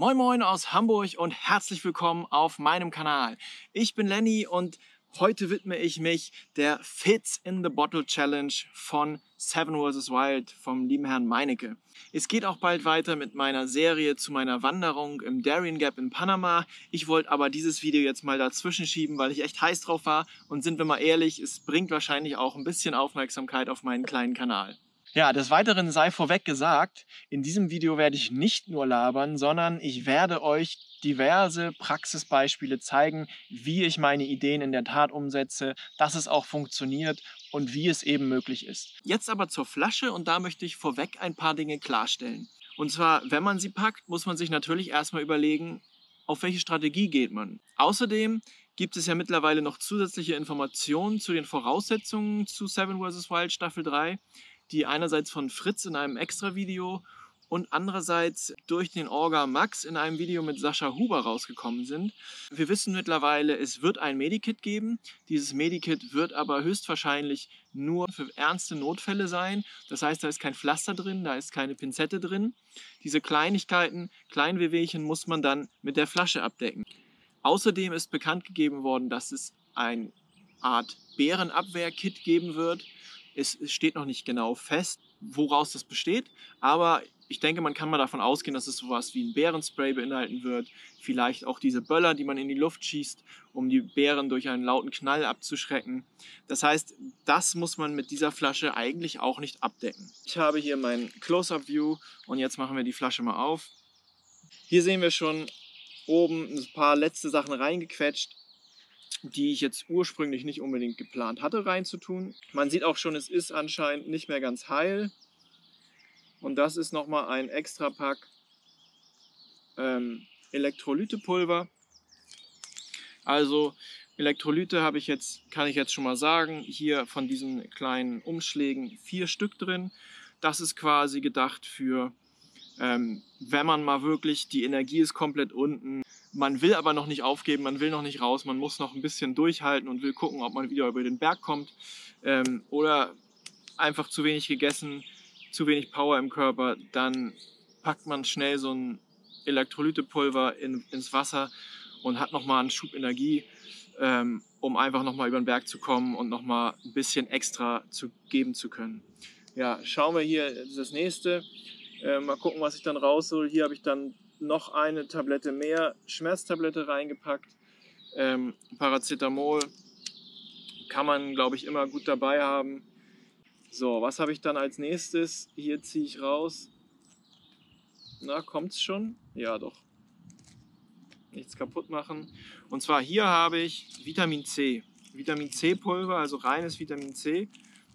Moin Moin aus Hamburg und herzlich willkommen auf meinem Kanal. Ich bin Lenny und heute widme ich mich der Fits in the Bottle Challenge von Seven vs. Wild vom lieben Herrn Meinecke. Es geht auch bald weiter mit meiner Serie zu meiner Wanderung im Darien Gap in Panama. Ich wollte aber dieses Video jetzt mal dazwischen schieben, weil ich echt heiß drauf war. Und sind wir mal ehrlich, es bringt wahrscheinlich auch ein bisschen Aufmerksamkeit auf meinen kleinen Kanal. Ja, des Weiteren sei vorweg gesagt, in diesem Video werde ich nicht nur labern, sondern ich werde euch diverse Praxisbeispiele zeigen, wie ich meine Ideen in der Tat umsetze, dass es auch funktioniert und wie es eben möglich ist. Jetzt aber zur Flasche und da möchte ich vorweg ein paar Dinge klarstellen. Und zwar, wenn man sie packt, muss man sich natürlich erstmal überlegen, auf welche Strategie geht man. Außerdem gibt es ja mittlerweile noch zusätzliche Informationen zu den Voraussetzungen zu Seven vs. Wild Staffel 3, die einerseits von Fritz in einem Extra-Video und andererseits durch den Orga Max in einem Video mit Sascha Huber rausgekommen sind. Wir wissen mittlerweile, es wird ein Medikit geben. Dieses Medikit wird aber höchstwahrscheinlich nur für ernste Notfälle sein. Das heißt, da ist kein Pflaster drin, da ist keine Pinzette drin. Diese Kleinigkeiten, kleinen Wehwehchen muss man dann mit der Flasche abdecken. Außerdem ist bekannt gegeben worden, dass es eine Art Bärenabwehr-Kit geben wird. Es steht noch nicht genau fest, woraus das besteht, aber ich denke, man kann mal davon ausgehen, dass es sowas wie ein Bärenspray beinhalten wird. Vielleicht auch diese Böller, die man in die Luft schießt, um die Bären durch einen lauten Knall abzuschrecken. Das heißt, das muss man mit dieser Flasche eigentlich auch nicht abdecken. Ich habe hier mein Close-Up-View und jetzt machen wir die Flasche mal auf. Hier sehen wir schon oben ein paar letzte Sachen reingequetscht, die ich jetzt ursprünglich nicht unbedingt geplant hatte reinzutun. Man sieht auch schon, es ist anscheinend nicht mehr ganz heil. Und das ist nochmal ein extra Pack Elektrolytepulver. Also Elektrolyte kann ich jetzt schon mal sagen, hier von diesen kleinen Umschlägen 4 Stück drin. Das ist quasi gedacht für, wenn man mal wirklich, die Energie ist komplett unten, man will aber noch nicht aufgeben, man will noch nicht raus, man muss noch ein bisschen durchhalten und will gucken, ob man wieder über den Berg kommt oder einfach zu wenig gegessen, zu wenig Power im Körper, dann packt man schnell so ein Elektrolytepulver ins Wasser und hat nochmal einen Schub Energie, um einfach nochmal über den Berg zu kommen und nochmal ein bisschen extra geben zu können. Ja, schauen wir hier das nächste. Mal gucken, was ich dann raushole. Hier habe ich dann noch eine Tablette mehr, Schmerztablette reingepackt. Paracetamol kann man, glaube ich, immer gut dabei haben. So, was habe ich dann als nächstes? Hier ziehe ich raus. Na, kommt's schon? Ja, doch. Nichts kaputt machen. Und zwar hier habe ich Vitamin C. Vitamin C Pulver, also reines Vitamin C.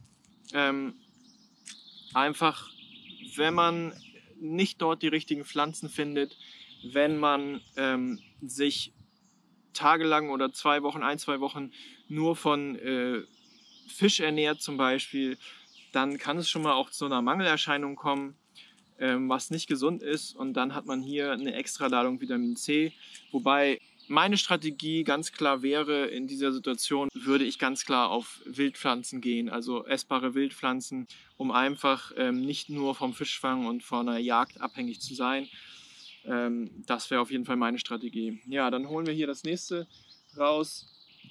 Einfach, wenn man nicht dort die richtigen Pflanzen findet, wenn man sich tagelang oder 2 Wochen, 1-2 Wochen nur von Fisch ernährt zum Beispiel, dann kann es schon mal auch zu einer Mangelerscheinung kommen, was nicht gesund ist. Und dann hat man hier eine Extraladung Vitamin C. Wobei meine Strategie ganz klar wäre, in dieser Situation würde ich ganz klar auf Wildpflanzen gehen, also essbare Wildpflanzen, um einfach nicht nur vom Fischfang und von einer Jagd abhängig zu sein. Das wäre auf jeden Fall meine Strategie. Ja, dann holen wir hier das nächste raus.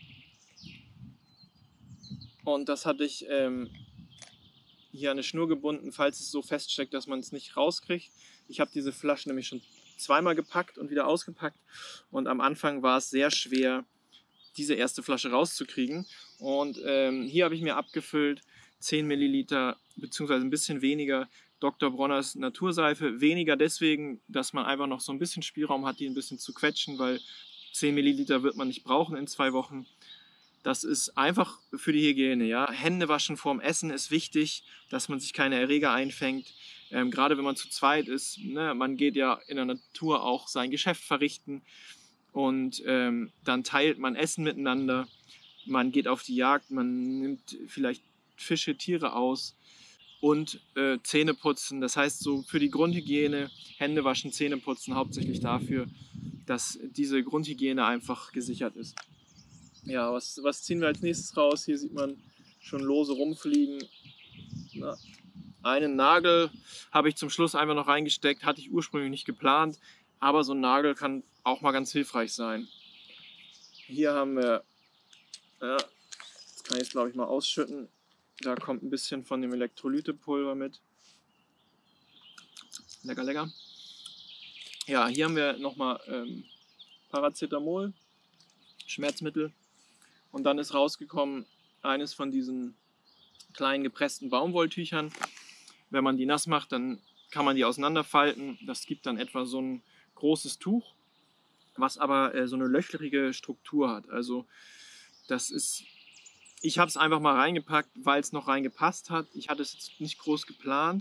Und das hatte ich hier an eine Schnur gebunden, falls es so feststeckt, dass man es nicht rauskriegt. Ich habe diese Flasche nämlich schon zweimal gepackt und wieder ausgepackt. Und am Anfang war es sehr schwer, diese erste Flasche rauszukriegen. Und hier habe ich mir abgefüllt 10 Milliliter, beziehungsweise ein bisschen weniger Dr. Bronners Naturseife. Weniger deswegen, dass man einfach noch so ein bisschen Spielraum hat, die ein bisschen zu quetschen, weil 10 Milliliter wird man nicht brauchen in 2 Wochen. Das ist einfach für die Hygiene. Ja? Hände waschen vorm Essen ist wichtig, dass man sich keine Erreger einfängt. Gerade wenn man zu zweit ist, ne? Man geht ja in der Natur auch sein Geschäft verrichten und dann teilt man Essen miteinander. Man geht auf die Jagd, man nimmt vielleicht Fische, Tiere aus und Zähne putzen. Das heißt, so für die Grundhygiene, Hände waschen, Zähne putzen, hauptsächlich dafür, dass diese Grundhygiene einfach gesichert ist. Ja, was ziehen wir als nächstes raus? Hier sieht man schon lose rumfliegen. Einen Nagel habe ich zum Schluss einfach noch reingesteckt, hatte ich ursprünglich nicht geplant. Aber so ein Nagel kann auch mal ganz hilfreich sein. Hier haben wir, ja, das kann ich jetzt glaube ich mal ausschütten. Da kommt ein bisschen von dem Elektrolytepulver mit. Lecker, lecker. Ja, hier haben wir nochmal Paracetamol, Schmerzmittel. Und dann ist rausgekommen eines von diesen kleinen gepressten Baumwolltüchern. Wenn man die nass macht, dann kann man die auseinanderfalten. Das gibt dann etwa so ein großes Tuch, was aber so eine löchrige Struktur hat. Also das ist, ich habe es einfach mal reingepackt, weil es noch reingepasst hat. Ich hatte es jetzt nicht groß geplant.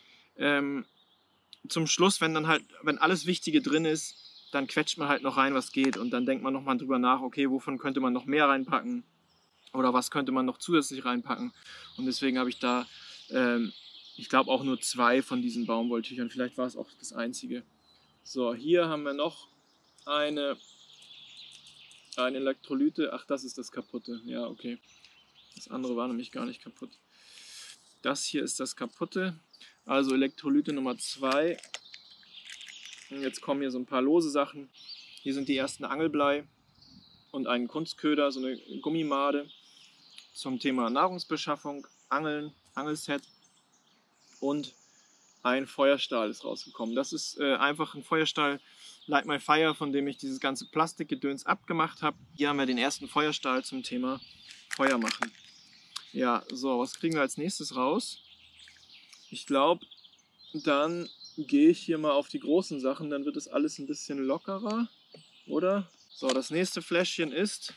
Zum Schluss, wenn alles Wichtige drin ist, dann quetscht man halt noch rein, was geht. Und dann denkt man nochmal drüber nach, okay, wovon könnte man noch mehr reinpacken? Oder was könnte man noch zusätzlich reinpacken? Und deswegen habe ich da, ich glaube, auch nur 2 von diesen Baumwolltüchern. Vielleicht war es auch das einzige. So, hier haben wir noch eine Elektrolyte. Ach, das ist das kaputte. Ja, okay. Das andere war nämlich gar nicht kaputt. Das hier ist das kaputte. Also Elektrolyte Nummer 2. Und jetzt kommen hier so ein paar lose Sachen. Hier sind die ersten Angelblei und ein Kunstköder, so eine Gummimade zum Thema Nahrungsbeschaffung, Angeln, Angelset und ein Feuerstahl ist rausgekommen. Das ist einfach ein Feuerstahl Light My Fire, von dem ich dieses ganze Plastikgedöns abgemacht habe. Hier haben wir den ersten Feuerstahl zum Thema Feuer machen. Ja, so, was kriegen wir als nächstes raus? Ich glaube, dann gehe ich hier mal auf die großen Sachen, dann wird es alles ein bisschen lockerer, oder? So, das nächste Fläschchen ist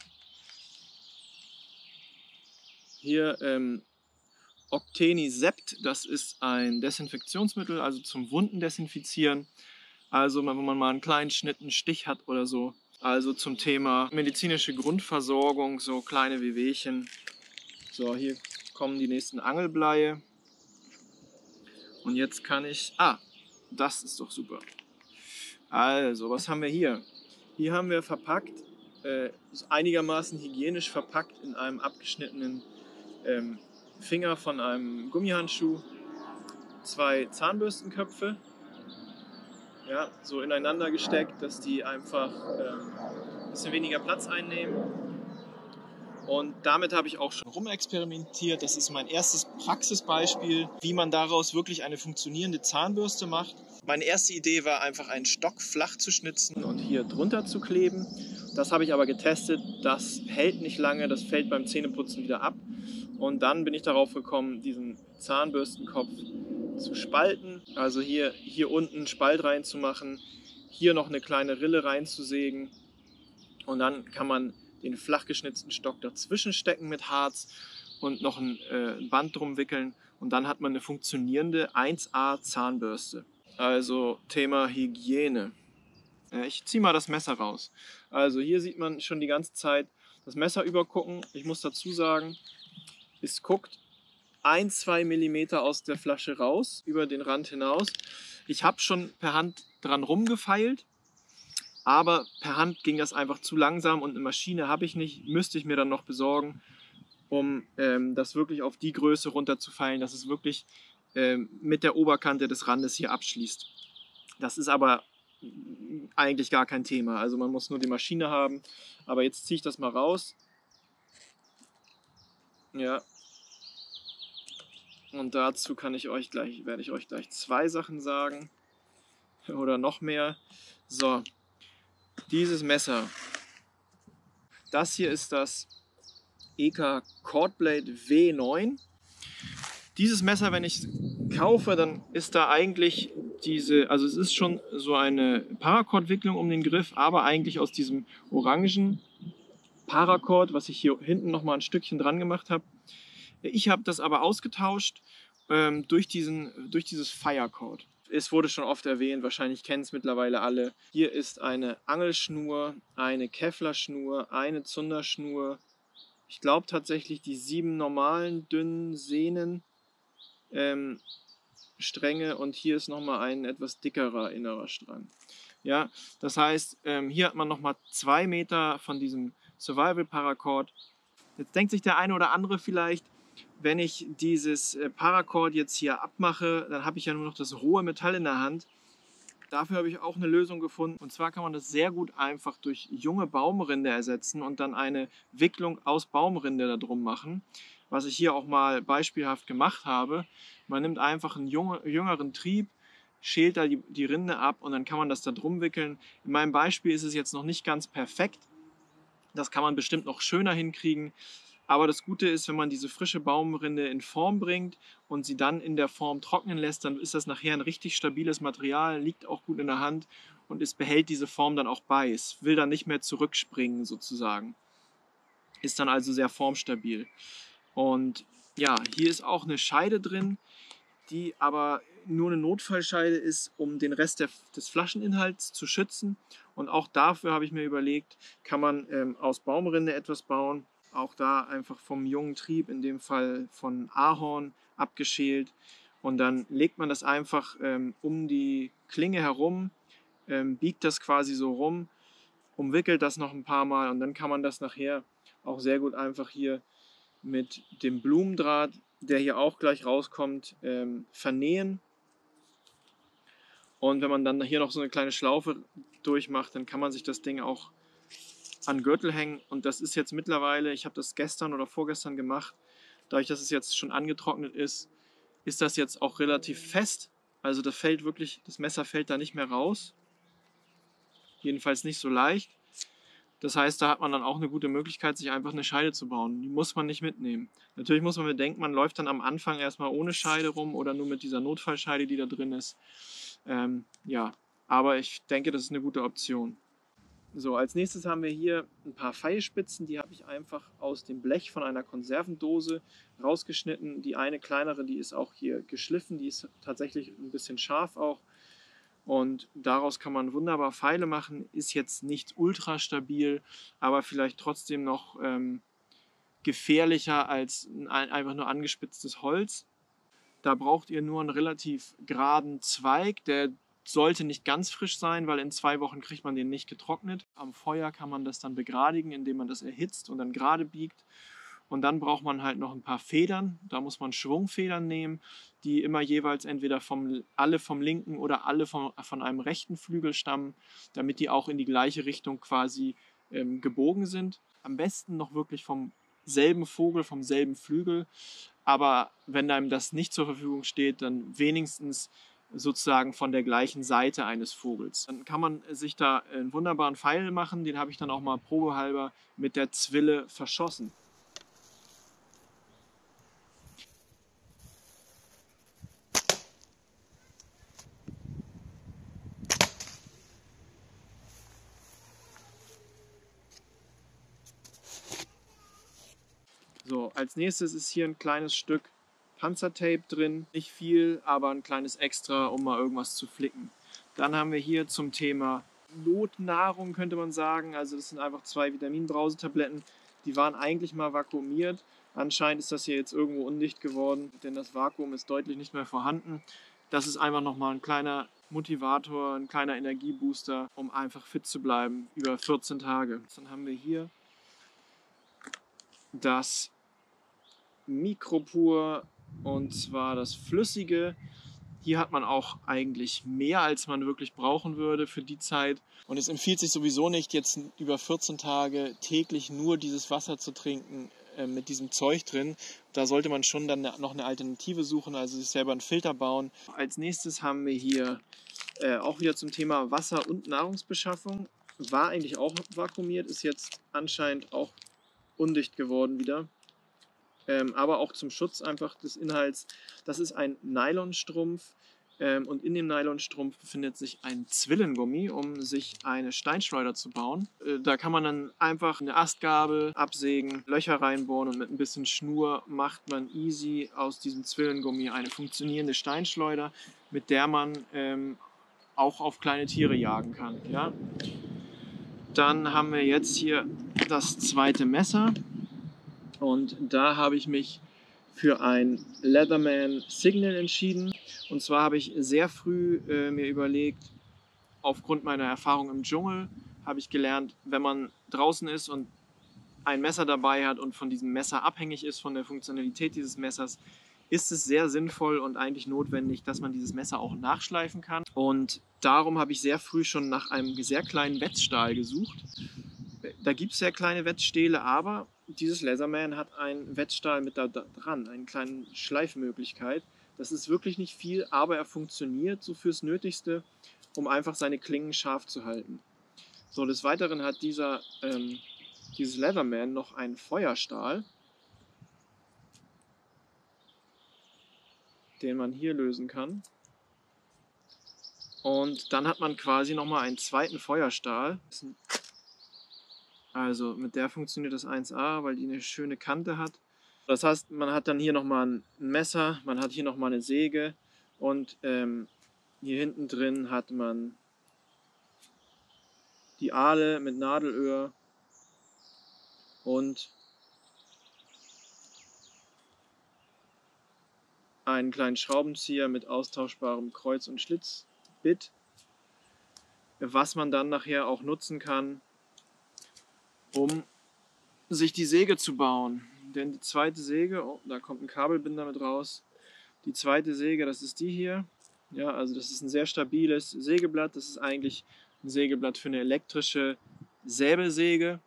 hier Octenisept. Das ist ein Desinfektionsmittel, also zum Wunden desinfizieren. Also wenn man mal einen kleinen Schnitt, einen Stich hat oder so. Also zum Thema medizinische Grundversorgung, so kleine Wehwehchen. So, hier kommen die nächsten Angelbleie. Und jetzt kann ich... das ist doch super. Also, was haben wir hier? Hier haben wir verpackt, einigermaßen hygienisch verpackt in einem abgeschnittenen Finger von einem Gummihandschuh, 2 Zahnbürstenköpfe, ja, so ineinander gesteckt, dass die einfach ein bisschen weniger Platz einnehmen. Und damit habe ich auch schon rumexperimentiert. Das ist mein erstes Praxisbeispiel, wie man daraus wirklich eine funktionierende Zahnbürste macht. Meine erste Idee war einfach einen Stock flach zu schnitzen und hier drunter zu kleben. Das habe ich aber getestet. Das hält nicht lange, das fällt beim Zähneputzen wieder ab. Und dann bin ich darauf gekommen, diesen Zahnbürstenkopf zu spalten. Also hier unten einen Spalt reinzumachen, hier noch eine kleine Rille reinzusägen. Und dann kann man den flach geschnitzten Stock dazwischen stecken mit Harz und noch ein Band drum wickeln. Und dann hat man eine funktionierende 1A Zahnbürste. Also Thema Hygiene. Ich ziehe mal das Messer raus. Also hier sieht man schon die ganze Zeit das Messer übergucken. Ich muss dazu sagen, es guckt 1-2 mm aus der Flasche raus, über den Rand hinaus. Ich habe schon per Hand dran rumgefeilt. Aber per Hand ging das einfach zu langsam und eine Maschine habe ich nicht, müsste ich mir dann noch besorgen, um das wirklich auf die Größe runterzufeilen, dass es wirklich mit der Oberkante des Randes hier abschließt. Das ist aber eigentlich gar kein Thema, also man muss nur die Maschine haben. Aber jetzt ziehe ich das mal raus. Ja. Und dazu werde ich euch gleich 2 Sachen sagen oder noch mehr. So. Dieses Messer, das hier ist das EK Cordblade W9. Dieses Messer, wenn ich es kaufe, dann ist da eigentlich also es ist schon so eine Paracord-Wicklung um den Griff, aber eigentlich aus diesem orangen Paracord, was ich hier hinten nochmal ein Stückchen dran gemacht habe. Ich habe das aber ausgetauscht durch dieses Firecord. Es wurde schon oft erwähnt, wahrscheinlich kennen es mittlerweile alle. Hier ist eine Angelschnur, eine Kevlarschnur, eine Zunderschnur. Ich glaube tatsächlich die 7 normalen dünnen Sehnen Stränge und hier ist nochmal ein etwas dickerer innerer Strang. Ja, das heißt, hier hat man nochmal 2 Meter von diesem Survival Paracord. Jetzt denkt sich der eine oder andere vielleicht, wenn ich dieses Paracord jetzt hier abmache, dann habe ich ja nur noch das rohe Metall in der Hand. Dafür habe ich auch eine Lösung gefunden. Und zwar kann man das sehr gut einfach durch junge Baumrinde ersetzen und dann eine Wicklung aus Baumrinde da drum machen. Was ich hier auch mal beispielhaft gemacht habe. Man nimmt einfach einen jüngeren Trieb, schält da die Rinde ab und dann kann man das da drum wickeln. In meinem Beispiel ist es jetzt noch nicht ganz perfekt. Das kann man bestimmt noch schöner hinkriegen. Aber das Gute ist, wenn man diese frische Baumrinde in Form bringt und sie dann in der Form trocknen lässt, dann ist das nachher ein richtig stabiles Material, liegt auch gut in der Hand und es behält diese Form dann auch bei. Es will dann nicht mehr zurückspringen sozusagen. Ist dann also sehr formstabil. Und ja, hier ist auch eine Scheide drin, die aber nur eine Notfallscheide ist, um den Rest des Flascheninhalts zu schützen. Und auch dafür habe ich mir überlegt, kann man aus Baumrinde etwas bauen. Auch da einfach vom jungen Trieb, in dem Fall von Ahorn, abgeschält. Und dann legt man das einfach um die Klinge herum, biegt das quasi so rum, umwickelt das noch ein paar Mal und dann kann man das nachher auch sehr gut einfach hier mit dem Blumendraht, der hier auch gleich rauskommt, vernähen. Und wenn man dann hier noch so eine kleine Schlaufe durchmacht, dann kann man sich das Ding auch an den Gürtel hängen. Und das ist jetzt mittlerweile, ich habe das gestern oder vorgestern gemacht, dadurch, dass es jetzt schon angetrocknet ist, ist das jetzt auch relativ fest. Also das Messer fällt da nicht mehr raus. Jedenfalls nicht so leicht. Das heißt, da hat man dann auch eine gute Möglichkeit, sich einfach eine Scheide zu bauen. Die muss man nicht mitnehmen. Natürlich muss man bedenken, man läuft dann am Anfang erstmal ohne Scheide rum oder nur mit dieser Notfallscheide, die da drin ist. Ja, aber ich denke, das ist eine gute Option. So, als nächstes haben wir hier ein paar Pfeilspitzen, die habe ich einfach aus dem Blech von einer Konservendose rausgeschnitten. Die eine kleinere, die ist auch hier geschliffen, die ist tatsächlich ein bisschen scharf auch. Und daraus kann man wunderbar Pfeile machen, ist jetzt nicht ultra stabil, aber vielleicht trotzdem noch gefährlicher als einfach nur angespitztes Holz. Da braucht ihr nur einen relativ geraden Zweig, der sollte nicht ganz frisch sein, weil in 2 Wochen kriegt man den nicht getrocknet. Am Feuer kann man das dann begradigen, indem man das erhitzt und dann gerade biegt. Und dann braucht man halt noch ein paar Federn. Da muss man Schwungfedern nehmen, die immer jeweils entweder alle vom linken oder alle von einem rechten Flügel stammen, damit die auch in die gleiche Richtung quasi gebogen sind. Am besten noch wirklich vom selben Vogel, vom selben Flügel. Aber wenn einem das nicht zur Verfügung steht, dann wenigstens sozusagen von der gleichen Seite eines Vogels. Dann kann man sich da einen wunderbaren Pfeil machen. Den habe ich dann auch mal probehalber mit der Zwille verschossen. So, als nächstes ist hier ein kleines Stück Panzertape drin. Nicht viel, aber ein kleines Extra, um mal irgendwas zu flicken. Dann haben wir hier zum Thema Notnahrung, könnte man sagen. Also das sind einfach 2 Vitaminbrausetabletten. Die waren eigentlich mal vakuumiert. Anscheinend ist das hier jetzt irgendwo undicht geworden, denn das Vakuum ist deutlich nicht mehr vorhanden. Das ist einfach nochmal ein kleiner Motivator, ein kleiner Energiebooster, um einfach fit zu bleiben über 14 Tage. Dann haben wir hier das Mikropur, und zwar das Flüssige. Hier hat man auch eigentlich mehr, als man wirklich brauchen würde für die Zeit. Und es empfiehlt sich sowieso nicht, jetzt über 14 Tage täglich nur dieses Wasser zu trinken mit diesem Zeug drin. Da sollte man schon dann noch eine Alternative suchen, also sich selber einen Filter bauen. Als nächstes haben wir hier auch wieder zum Thema Wasser- und Nahrungsbeschaffung. War eigentlich auch vakuumiert, ist jetzt anscheinend auch undicht geworden wieder. Aber auch zum Schutz einfach des Inhalts. Das ist ein Nylonstrumpf und in dem Nylonstrumpf befindet sich ein Zwillengummi, um sich eine Steinschleuder zu bauen. Da kann man dann einfach eine Astgabel absägen, Löcher reinbohren und mit ein bisschen Schnur macht man easy aus diesem Zwillengummi eine funktionierende Steinschleuder, mit der man auch auf kleine Tiere jagen kann. Ja? Dann haben wir jetzt hier das zweite Messer. Und da habe ich mich für ein Leatherman Signal entschieden. Und zwar habe ich sehr früh mir überlegt, aufgrund meiner Erfahrung im Dschungel, habe ich gelernt, wenn man draußen ist und ein Messer dabei hat und von diesem Messer abhängig ist, von der Funktionalität dieses Messers, ist es sehr sinnvoll und eigentlich notwendig, dass man dieses Messer auch nachschleifen kann. Und darum habe ich sehr früh schon nach einem sehr kleinen Wetzstahl gesucht. Da gibt es sehr kleine Wetzstähle, aber dieses Leatherman hat einen Wetzstahl mit da dran, eine kleine Schleifmöglichkeit. Das ist wirklich nicht viel, aber er funktioniert so fürs Nötigste, um einfach seine Klingen scharf zu halten. So, des Weiteren hat dieses Leatherman noch einen Feuerstahl, den man hier lösen kann. Und dann hat man quasi nochmal einen zweiten Feuerstahl. Also mit der funktioniert das 1A, weil die eine schöne Kante hat. Das heißt, man hat dann hier nochmal ein Messer, man hat hier nochmal eine Säge und hier hinten drin hat man die Ahle mit Nadelöhr und einen kleinen Schraubenzieher mit austauschbarem Kreuz- und Schlitzbit, was man dann nachher auch nutzen kann, um sich die Säge zu bauen. Denn die zweite Säge, oh, da kommt ein Kabelbinder mit raus. Die zweite Säge, das ist die hier. Ja, also das ist ein sehr stabiles Sägeblatt. Das ist eigentlich ein Sägeblatt für eine elektrische Säbelsäge.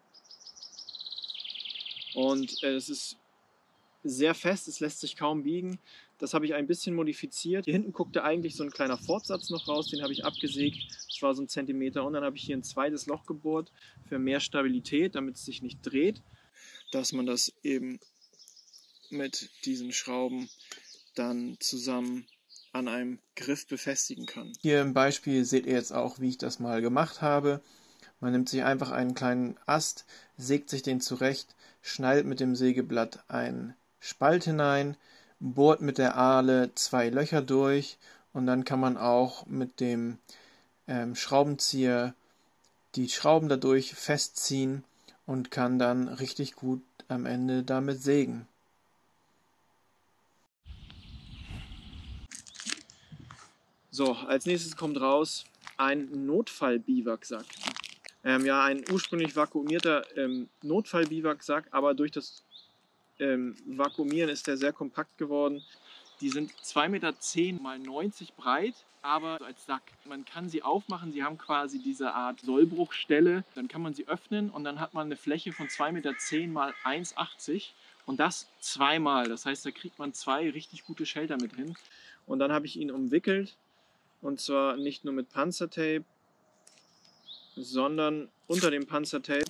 Und es ist sehr fest, es lässt sich kaum biegen. Das habe ich ein bisschen modifiziert. Hier hinten guckte eigentlich so ein kleiner Fortsatz noch raus, den habe ich abgesägt. Das war so 1 Zentimeter. Und dann habe ich hier ein zweites Loch gebohrt für mehr Stabilität, damit es sich nicht dreht. Dass man das eben mit diesen Schrauben dann zusammen an einem Griff befestigen kann. Hier im Beispiel seht ihr jetzt auch, wie ich das mal gemacht habe. Man nimmt sich einfach einen kleinen Ast, sägt sich den zurecht, schneidet mit dem Sägeblatt einen Spalt hinein, bohrt mit der Ahle 2 Löcher durch und dann kann man auch mit dem Schraubenzieher die Schrauben dadurch festziehen und kann dann richtig gut am Ende damit sägen. So, als nächstes kommt raus ein Notfall-Biwaksack. Ja, ein ursprünglich vakuumierter Notfall-Biwaksack, aber durch das Vakuumieren ist der sehr kompakt geworden. Die sind 2,10 Meter mal 90 breit, aber als Sack. Man kann sie aufmachen, sie haben quasi diese Art Sollbruchstelle. Dann kann man sie öffnen und dann hat man eine Fläche von 2,10 Meter mal 1,80 und das zweimal. Das heißt, da kriegt man 2 richtig gute Shelter mit hin. Und dann habe ich ihn umwickelt und zwar nicht nur mit Panzertape, sondern unter dem Panzertape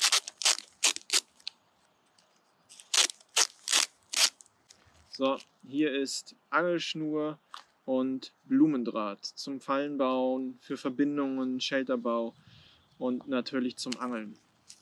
so, hier ist Angelschnur und Blumendraht zum Fallenbauen, für Verbindungen, Shelterbau und natürlich zum Angeln.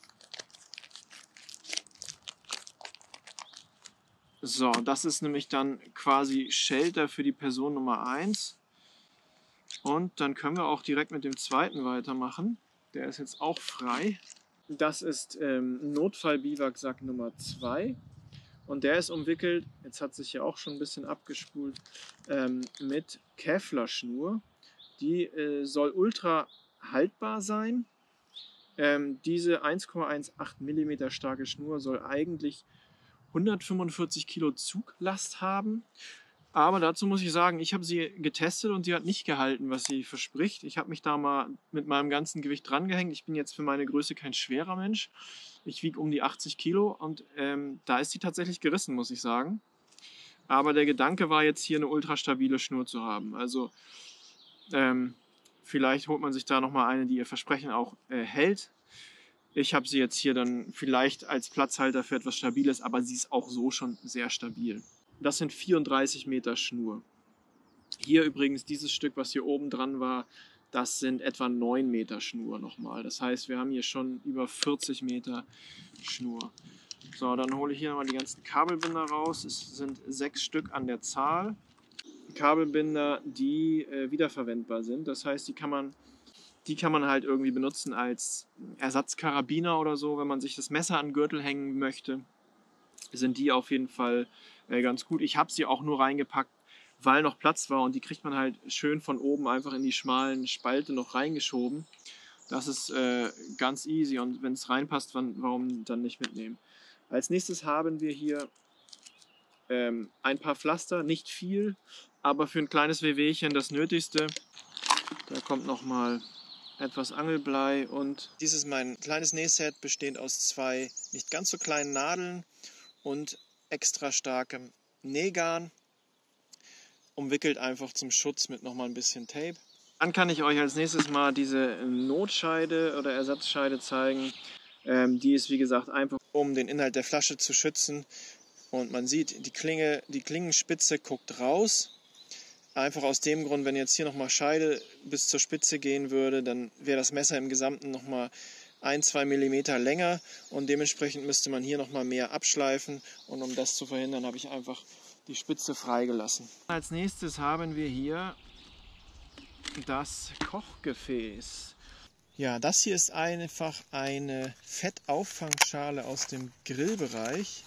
So, das ist nämlich dann quasi Shelter für die Person Nummer 1. Und dann können wir auch direkt mit dem zweiten weitermachen. Der ist jetzt auch frei. Das ist Notfall-Biwaksack Nummer 2. Und der ist umwickelt, jetzt hat sich ja auch schon ein bisschen abgespult, mit Kevlar-Schnur. Die soll ultra haltbar sein. Diese 1,18 mm starke Schnur soll eigentlich 145 Kilo Zuglast haben. Aber dazu muss ich sagen, ich habe sie getestet und sie hat nicht gehalten, was sie verspricht. Ich habe mich da mal mit meinem ganzen Gewicht dran gehängt. Ich bin jetzt für meine Größe kein schwerer Mensch. Ich wiege um die 80 Kilo und da ist sie tatsächlich gerissen, muss ich sagen. Aber der Gedanke war jetzt hier eine ultra stabile Schnur zu haben. Also vielleicht holt man sich da nochmal eine, die ihr Versprechen auch hält. Ich habe sie jetzt hier dann vielleicht als Platzhalter für etwas Stabiles, aber sie ist auch so schon sehr stabil. Das sind 34 Meter Schnur. Hier übrigens dieses Stück, was hier oben dran war, das sind etwa 9 Meter Schnur nochmal. Das heißt, wir haben hier schon über 40 Meter Schnur. So, dann hole ich hier nochmal die ganzen Kabelbinder raus. Es sind 6 Stück an der Zahl. Kabelbinder, die wiederverwendbar sind. Das heißt, die kann man halt irgendwie benutzen als Ersatzkarabiner oder so, wenn man sich das Messer an den Gürtel hängen möchte. Sind die auf jeden Fall ganz gut. Ich habe sie auch nur reingepackt, weil noch Platz war und die kriegt man halt schön von oben einfach in die schmalen Spalte noch reingeschoben. Das ist ganz easy und wenn es reinpasst, warum dann nicht mitnehmen? Als nächstes haben wir hier ein paar Pflaster, nicht viel, aber für ein kleines Wehwehchen das Nötigste. Da kommt nochmal etwas Angelblei und dieses mein kleines Nähset besteht aus 2 nicht ganz so kleinen Nadeln und extra starkem Nähgarn, umwickelt einfach zum Schutz mit nochmal ein bisschen Tape. Dann kann ich euch als nächstes mal diese Notscheide oder Ersatzscheide zeigen. Die ist wie gesagt einfach, um den Inhalt der Flasche zu schützen. Und man sieht, die Klingenspitze guckt raus. Einfach aus dem Grund, wenn jetzt hier nochmal Scheide bis zur Spitze gehen würde, dann wäre das Messer im Gesamten nochmal 1-2 mm länger und dementsprechend müsste man hier nochmal mehr abschleifen. Und um das zu verhindern, habe ich einfach die Spitze freigelassen. Als nächstes haben wir hier das Kochgefäß. Ja, das hier ist einfach eine Fettauffangschale aus dem Grillbereich.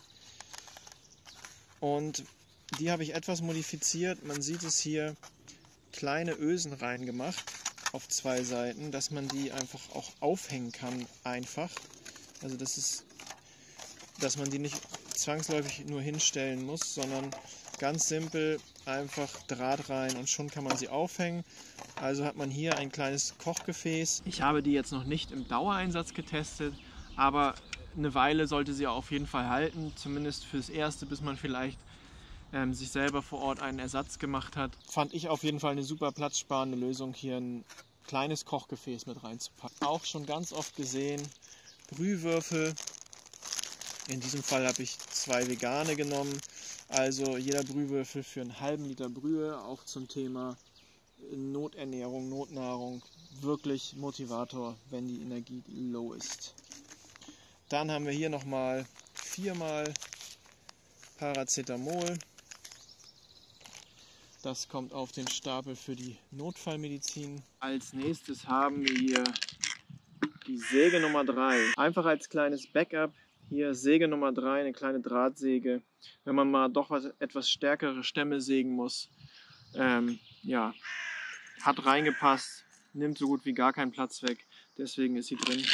Und die habe ich etwas modifiziert. Man sieht es hier, kleine Ösen reingemacht auf 2 Seiten, dass man die einfach auch aufhängen kann einfach. Also dass man die nicht zwangsläufig nur hinstellen muss, sondern ganz simpel einfach Draht rein und schon kann man sie aufhängen. Also hat man hier ein kleines Kochgefäß. Ich habe die jetzt noch nicht im Dauereinsatz getestet, aber eine Weile sollte sie auf jeden Fall halten, zumindest fürs Erste, bis man vielleicht sich selber vor Ort einen Ersatz gemacht hat. Fand ich auf jeden Fall eine super platzsparende Lösung, hier ein kleines Kochgefäß mit reinzupacken. Auch schon ganz oft gesehen, Brühwürfel. In diesem Fall habe ich 2 vegane genommen. Also jeder Brühwürfel für einen halben Liter Brühe, auch zum Thema Noternährung, Notnahrung. Wirklich Motivator, wenn die Energie low ist. Dann haben wir hier nochmal 4-mal Paracetamol. Das kommt auf den Stapel für die Notfallmedizin. Als nächstes haben wir hier die Säge Nummer 3. Einfach als kleines Backup. Hier Säge Nummer 3, eine kleine Drahtsäge. Wenn man mal doch etwas stärkere Stämme sägen muss. Ja, hat reingepasst, nimmt so gut wie gar keinen Platz weg. Deswegen ist sie drin.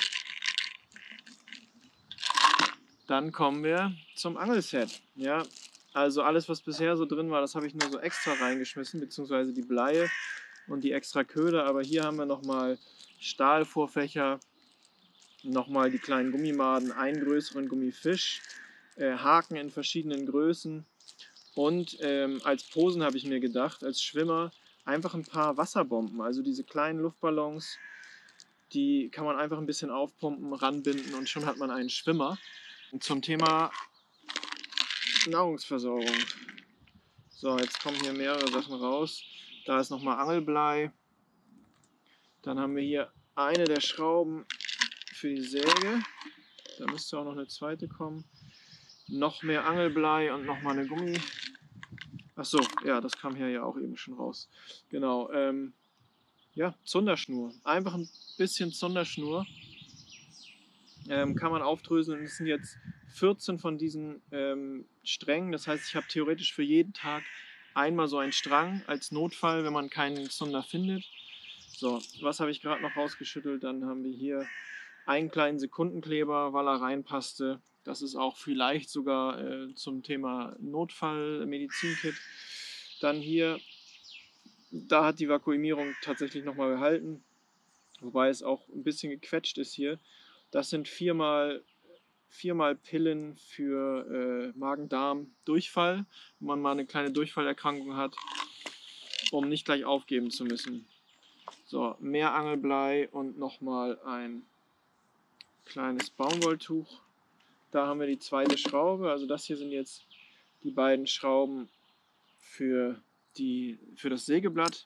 Dann kommen wir zum Angelset. Ja, also alles, was bisher so drin war, das habe ich nur so extra reingeschmissen, beziehungsweise die Bleie und die extra Köder. Aber hier haben wir nochmal Stahlvorfächer, nochmal die kleinen Gummimaden, einen größeren Gummifisch, Haken in verschiedenen Größen und als Posen habe ich mir gedacht, als Schwimmer einfach ein paar Wasserbomben, also diese kleinen Luftballons, die kann man einfach ein bisschen aufpumpen, ranbinden und schon hat man einen Schwimmer. Und zum Thema Nahrungsversorgung. So, jetzt kommen hier mehrere Sachen raus. Da ist nochmal Angelblei. Dann haben wir hier eine der Schrauben für die Säge. Da müsste auch noch eine zweite kommen. Noch mehr Angelblei und nochmal eine Gummi. Achso, ja, das kam hier ja auch eben schon raus. Genau, ja, Zunderschnur. Einfach ein bisschen Zunderschnur. Kann man aufdröseln. Es sind jetzt 14 von diesen Strängen. Das heißt, ich habe theoretisch für jeden Tag einmal so einen Strang als Notfall, wenn man keinen Zunder findet. So, was habe ich gerade noch rausgeschüttelt? Dann haben wir hier einen kleinen Sekundenkleber, weil er reinpasste. Das ist auch vielleicht sogar zum Thema Notfall-Medizin-Kit. Dann hier, da hat die Vakuumierung tatsächlich nochmal gehalten. Wobei es auch ein bisschen gequetscht ist hier. Das sind 4-mal Pillen für Magen-Darm-Durchfall, wenn man mal eine kleine Durchfallerkrankung hat, um nicht gleich aufgeben zu müssen. So, mehr Angelblei und nochmal ein kleines Baumwolltuch. Da haben wir die zweite Schraube, also das hier sind jetzt die beiden Schrauben für das Sägeblatt.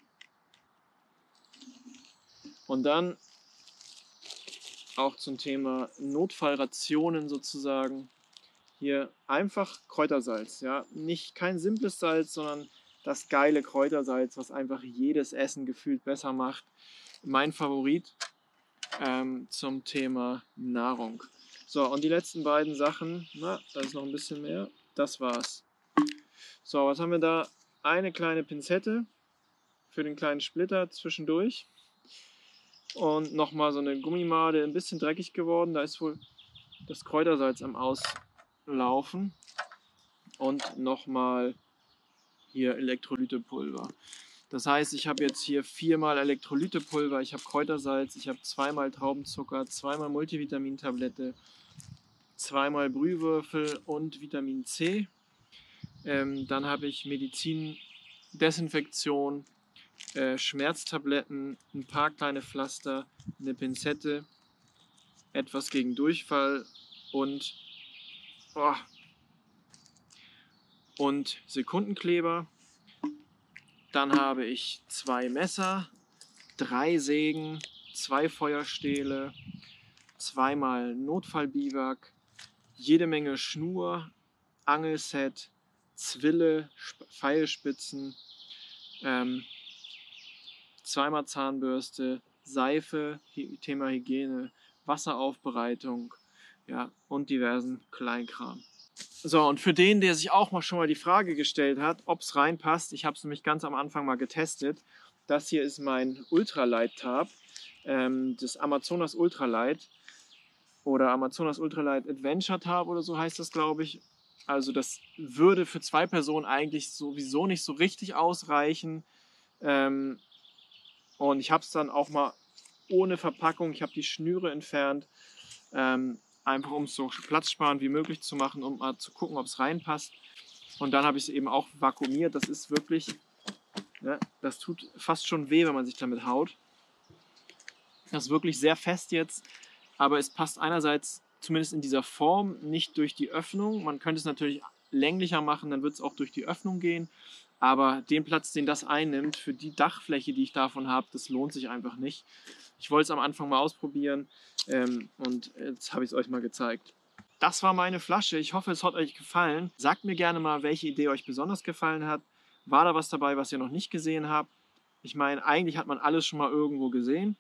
Und dann auch zum Thema Notfallrationen sozusagen. Hier einfach Kräutersalz. Ja? Kein simples Salz, sondern das geile Kräutersalz, was einfach jedes Essen gefühlt besser macht. Mein Favorit zum Thema Nahrung. So, und die letzten beiden Sachen, da ist noch ein bisschen mehr. Das war's. So, was haben wir da? Eine kleine Pinzette für den kleinen Splitter zwischendurch. Und nochmal so eine Gummimade, ein bisschen dreckig geworden. Da ist wohl das Kräutersalz am Auslaufen. und nochmal hier Elektrolytepulver. Das heißt, ich habe jetzt hier 4-mal Elektrolytepulver, ich habe Kräutersalz, ich habe 2-mal Traubenzucker, 2-mal Multivitamintablette, 2-mal Brühwürfel und Vitamin C. Dann habe ich Medizin, Desinfektion, Schmerztabletten, ein paar kleine Pflaster, eine Pinzette, etwas gegen Durchfall und Sekundenkleber. Dann habe ich 2 Messer, 3 Sägen, 2 Feuerstähle, 2-mal Notfallbiwak, jede Menge Schnur, Angelset, Zwille, Pfeilspitzen, 2-mal Zahnbürste, Seife, Thema Hygiene, Wasseraufbereitung, ja, und diversen Kleinkram. So, und für den, der sich auch schon mal die Frage gestellt hat, ob es reinpasst, ich habe es nämlich ganz am Anfang mal getestet. Das hier ist mein Ultralight-Tab, das Amazonas Ultralight oder Amazonas Ultralight Adventure Tab oder so heißt das, glaube ich. Also das würde für 2 Personen eigentlich sowieso nicht so richtig ausreichen. Und ich habe es dann auch mal ohne Verpackung, ich habe die Schnüre entfernt, einfach um es so platzsparend wie möglich zu machen, um mal zu gucken, ob es reinpasst. Und dann habe ich es eben auch vakuumiert. Das ist wirklich, ja, das tut fast schon weh, wenn man sich damit haut. Das ist wirklich sehr fest jetzt, aber es passt einerseits zumindest in dieser Form nicht durch die Öffnung. Man könnte es natürlich länglicher machen, dann wird es auch durch die Öffnung gehen. Aber den Platz, den das einnimmt, für die Dachfläche, die ich davon habe, das lohnt sich einfach nicht. Ich wollte es am Anfang mal ausprobieren und jetzt habe ich es euch mal gezeigt. Das war meine Flasche. Ich hoffe, es hat euch gefallen. Sagt mir gerne mal, welche Idee euch besonders gefallen hat. War da was dabei, was ihr noch nicht gesehen habt? Ich meine, eigentlich hat man alles schon mal irgendwo gesehen.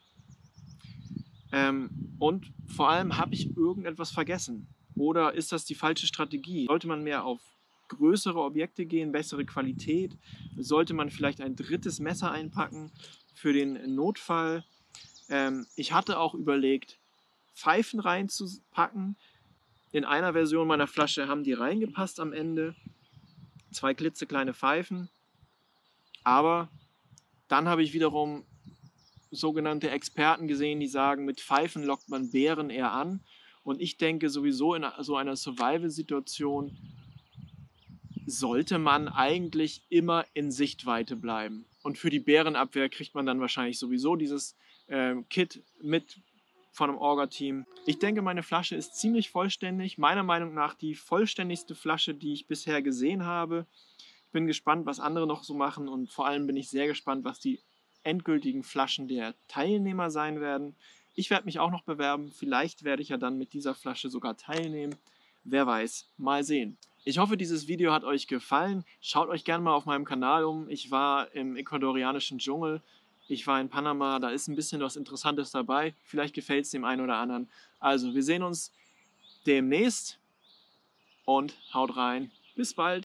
Und vor allem, habe ich irgendetwas vergessen? Oder ist das die falsche Strategie? Sollte man mehr auf größere Objekte gehen, bessere Qualität? Sollte man vielleicht ein 3. Messer einpacken für den Notfall? Ich hatte auch überlegt, Pfeifen reinzupacken. In einer Version meiner Flasche haben die reingepasst am Ende. 2 klitzekleine Pfeifen. Aber dann habe ich wiederum sogenannte Experten gesehen, die sagen, mit Pfeifen lockt man Bären eher an. Und ich denke sowieso, in so einer Survival-Situation sollte man eigentlich immer in Sichtweite bleiben. Und für die Bärenabwehr kriegt man dann wahrscheinlich sowieso dieses Kit mit von einem Orga-Team. Ich denke, meine Flasche ist ziemlich vollständig. Meiner Meinung nach die vollständigste Flasche, die ich bisher gesehen habe. Ich bin gespannt, was andere noch so machen und vor allem bin ich sehr gespannt, was die endgültigen Flaschen der Teilnehmer sein werden. Ich werde mich auch noch bewerben. Vielleicht werde ich ja dann mit dieser Flasche sogar teilnehmen. Wer weiß, mal sehen. Ich hoffe, dieses Video hat euch gefallen. Schaut euch gerne mal auf meinem Kanal um. Ich war im ecuadorianischen Dschungel. Ich war in Panama. Da ist ein bisschen was Interessantes dabei. Vielleicht gefällt es dem einen oder anderen. Also, wir sehen uns demnächst und haut rein. Bis bald.